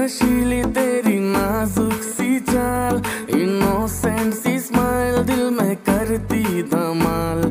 नशीली तेरी नाजुक सी चाल, इनोसेंट सी स्माइल दिल में करती धमाल।